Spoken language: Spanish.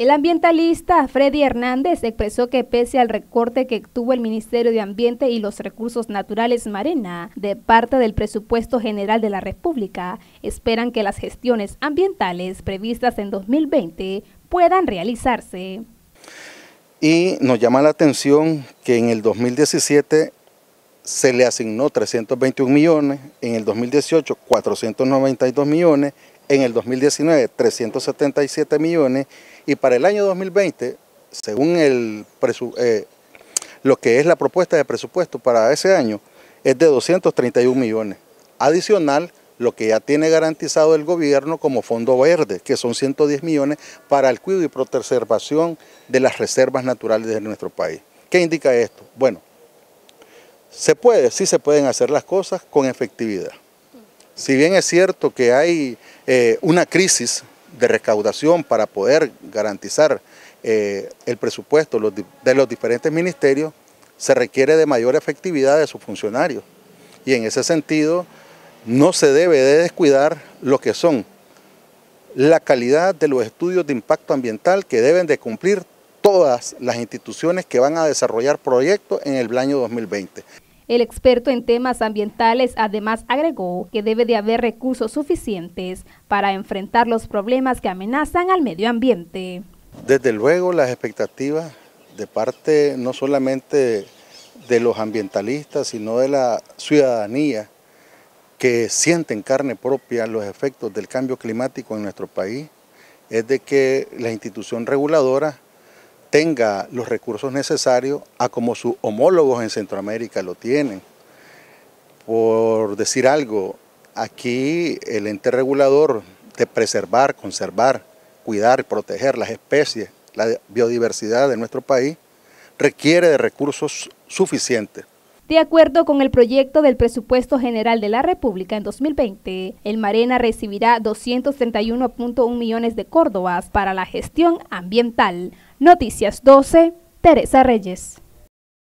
El ambientalista Freddy Hernández expresó que pese al recorte que tuvo el Ministerio de Ambiente y los Recursos Naturales Marena de parte del presupuesto general de la República, esperan que las gestiones ambientales previstas en 2020 puedan realizarse. Y nos llama la atención que en el 2017 se le asignó 321 millones, en el 2018 492 millones, en el 2019 377 millones y para el año 2020, según lo que es la propuesta de presupuesto para ese año, es de 231 millones. Adicional, lo que ya tiene garantizado el gobierno como fondo verde, que son 110 millones para el cuidado y preservación de las reservas naturales de nuestro país. ¿Qué indica esto? Bueno, sí se pueden hacer las cosas con efectividad. Si bien es cierto que hay una crisis de recaudación para poder garantizar el presupuesto de los diferentes ministerios, se requiere de mayor efectividad de sus funcionarios. Y en ese sentido, no se debe de descuidar lo que son la calidad de los estudios de impacto ambiental que deben de cumplir todas las instituciones que van a desarrollar proyectos en el año 2020. El experto en temas ambientales además agregó que debe de haber recursos suficientes para enfrentar los problemas que amenazan al medio ambiente. Desde luego las expectativas de parte no solamente de los ambientalistas, sino de la ciudadanía que siente en carne propia los efectos del cambio climático en nuestro país, es de que la institución reguladora tenga los recursos necesarios a como sus homólogos en Centroamérica lo tienen. Por decir algo, aquí el ente regulador de preservar, conservar, cuidar y proteger las especies, la biodiversidad de nuestro país, requiere de recursos suficientes. De acuerdo con el proyecto del Presupuesto General de la República en 2020, el Marena recibirá 231.1 millones de córdobas para la gestión ambiental. Noticias 12, Teresa Reyes.